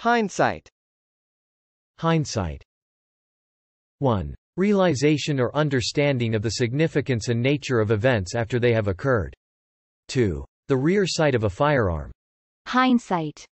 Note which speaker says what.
Speaker 1: Hindsight.
Speaker 2: Hindsight. 1. Realization or understanding of the significance and nature of events after they have occurred. 2. The rear sight of a firearm.
Speaker 3: Hindsight.